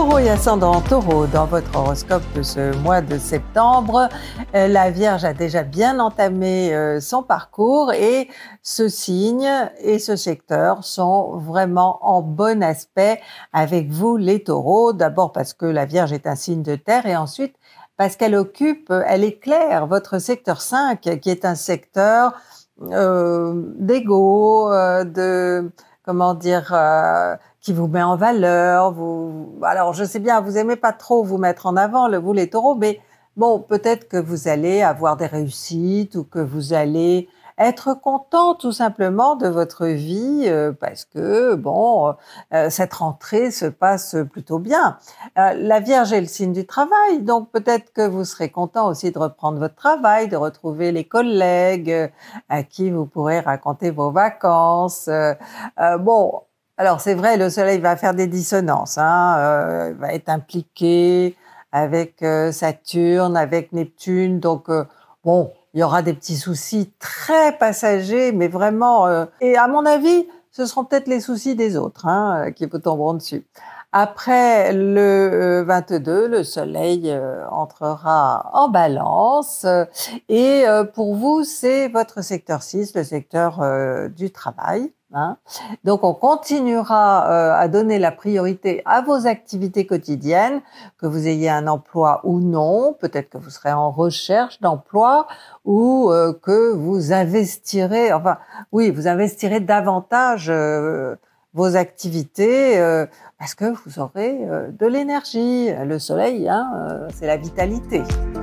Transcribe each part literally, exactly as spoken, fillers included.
Taureau et ascendant Taureau, dans votre horoscope de ce mois de septembre, euh, la Vierge a déjà bien entamé euh, son parcours et ce signe et ce secteur sont vraiment en bon aspect avec vous les Taureaux. D'abord parce que la Vierge est un signe de terre et ensuite parce qu'elle occupe, elle éclaire votre secteur cinq qui est un secteur euh, d'ego, euh, de, comment dire... Euh, qui vous met en valeur. Vous... Alors, je sais bien, vous aimez pas trop vous mettre en avant, le, vous les taureaux, mais bon, peut-être que vous allez avoir des réussites ou que vous allez être content tout simplement de votre vie euh, parce que, bon, euh, cette rentrée se passe plutôt bien. Euh, la Vierge est le signe du travail, donc peut-être que vous serez content aussi de reprendre votre travail, de retrouver les collègues euh, à qui vous pourrez raconter vos vacances. Euh, euh, bon, alors c'est vrai, le Soleil va faire des dissonances, hein, euh, va être impliqué avec euh, Saturne, avec Neptune, donc euh, bon, il y aura des petits soucis très passagers, mais vraiment, euh, et à mon avis, ce seront peut-être les soucis des autres hein, qui vous tomberont dessus. Après le vingt-deux, le Soleil euh, entrera en Balance euh, et euh, pour vous, c'est votre secteur six, le secteur euh, du travail. Hein. Donc, on continuera euh, à donner la priorité à vos activités quotidiennes, que vous ayez un emploi ou non, peut-être que vous serez en recherche d'emploi ou euh, que vous investirez, enfin, oui, vous investirez davantage euh, vos activités euh, parce que vous aurez euh, de l'énergie. Le soleil, hein, euh, c'est la vitalité.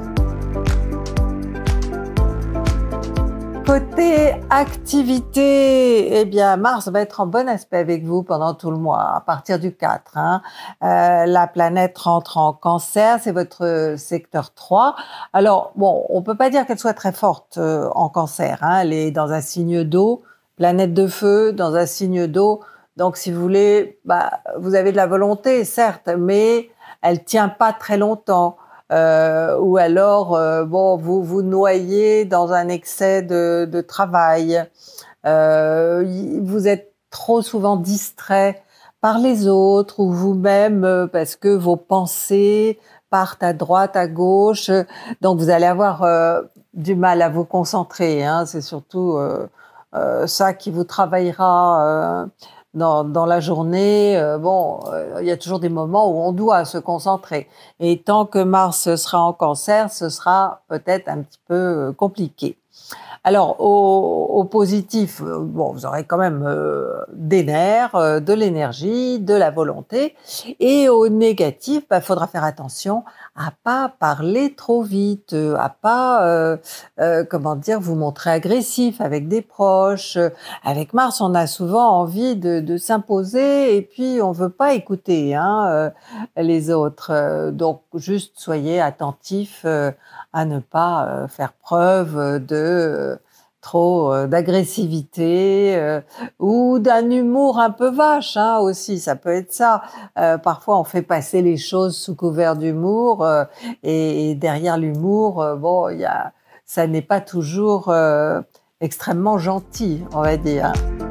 Côté activité, eh bien, Mars va être en bon aspect avec vous pendant tout le mois, à partir du quatre. Hein. Euh, la planète rentre en Cancer, c'est votre secteur trois. Alors, bon, on peut pas dire qu'elle soit très forte euh, en Cancer. Hein. Elle est dans un signe d'eau, planète de feu, dans un signe d'eau. Donc, si vous voulez, bah, vous avez de la volonté, certes, mais elle tient pas très longtemps. Euh, ou alors, euh, bon, vous vous noyez dans un excès de, de travail. Euh, vous êtes trop souvent distrait par les autres ou vous-même euh, parce que vos pensées partent à droite, à gauche. Donc, vous allez avoir euh, du mal à vous concentrer. Hein. C'est surtout euh, euh, ça qui vous travaillera euh, Dans, dans la journée, euh, bon, euh, il y a toujours des moments où on doit se concentrer. Et tant que Mars sera en Cancer, ce sera peut-être un petit peu euh, compliqué. Alors, au, au positif, euh, bon, vous aurez quand même euh, des nerfs, euh, de l'énergie, de la volonté. Et au négatif, il bah, faudra faire attention à pas parler trop vite, euh, à pas, euh, euh, comment dire, vous montrer agressif avec des proches. Avec Mars, on a souvent envie de, de s'imposer et puis on veut pas écouter hein, euh, les autres. Euh, donc, juste soyez attentifs euh, à ne pas euh, faire preuve de euh, trop euh, d'agressivité euh, ou d'un humour un peu vache hein, aussi, ça peut être ça. Euh, parfois, on fait passer les choses sous couvert d'humour euh, et, et derrière l'humour, euh, bon, il y a, ça n'est pas toujours euh, extrêmement gentil, on va dire.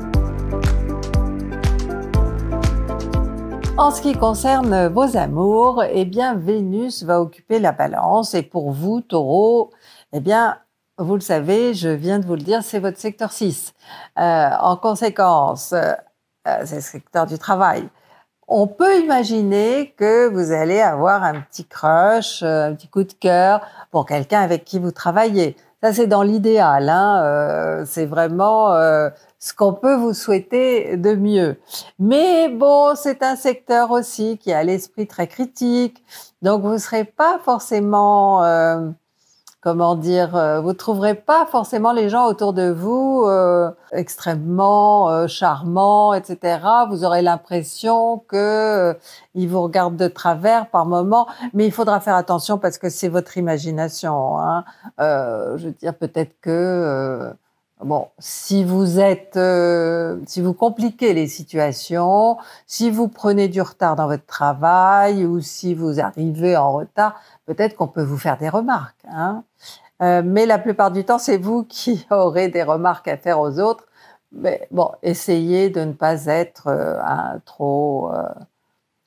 En ce qui concerne vos amours, eh bien, Vénus va occuper la Balance et pour vous, Taureau, eh bien, vous le savez, je viens de vous le dire, c'est votre secteur six. Euh, en conséquence, euh, c'est le secteur du travail. On peut imaginer que vous allez avoir un petit crush, un petit coup de cœur pour quelqu'un avec qui vous travaillez. Ça, c'est dans l'idéal. Hein, euh, c'est vraiment euh, ce qu'on peut vous souhaiter de mieux. Mais bon, c'est un secteur aussi qui a l'esprit très critique. Donc, vous ne serez pas forcément... Euh, comment dire, euh, vous trouverez pas forcément les gens autour de vous euh, extrêmement euh, charmants, et cetera. Vous aurez l'impression que euh, ils vous regardent de travers par moments, mais il faudra faire attention parce que c'est votre imagination. Hein. Euh, je veux dire, peut-être que euh, bon, si vous êtes, euh, si vous compliquez les situations, si vous prenez du retard dans votre travail ou si vous arrivez en retard, peut-être qu'on peut vous faire des remarques. Hein. Euh, mais la plupart du temps, c'est vous qui aurez des remarques à faire aux autres. Mais bon, essayez de ne pas être euh, un, trop, euh,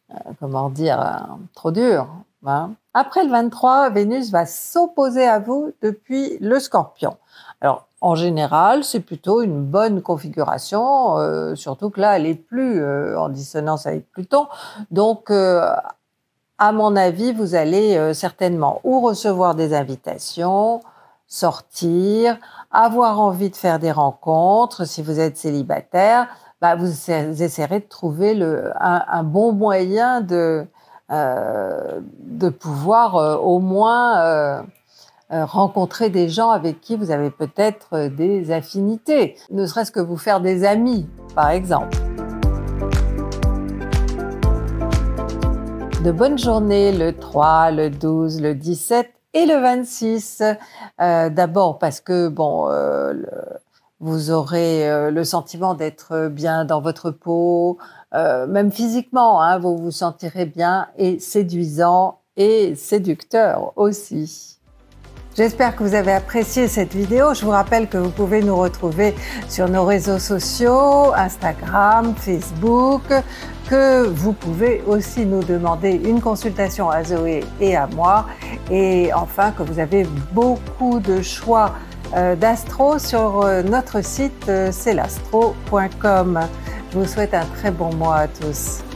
comment dire, euh, trop dur. Hein. Après le vingt-trois, Vénus va s'opposer à vous depuis le Scorpion. Alors, en général, c'est plutôt une bonne configuration, euh, surtout que là, elle est plus euh, en dissonance avec Pluton. Donc, euh, à mon avis, vous allez euh, certainement ou recevoir des invitations, sortir, avoir envie de faire des rencontres. Si vous êtes célibataire, bah, vous essaierez de trouver le, un, un bon moyen de, euh, de pouvoir euh, au moins euh, euh, rencontrer des gens avec qui vous avez peut-être des affinités, ne serait-ce que vous faire des amis, par exemple. De bonnes journées le trois, le douze, le dix-sept et le vingt-six. Euh, D'abord parce que bon, euh, le, vous aurez euh, le sentiment d'être bien dans votre peau, euh, même physiquement, hein, vous vous sentirez bien et séduisant et séducteur aussi. J'espère que vous avez apprécié cette vidéo. Je vous rappelle que vous pouvez nous retrouver sur nos réseaux sociaux, Instagram, Facebook, que vous pouvez aussi nous demander une consultation à Zoé et à moi. Et enfin, que vous avez beaucoup de choix euh, d'astro sur euh, notre site euh, c'est l'astro point com. Je vous souhaite un très bon mois à tous.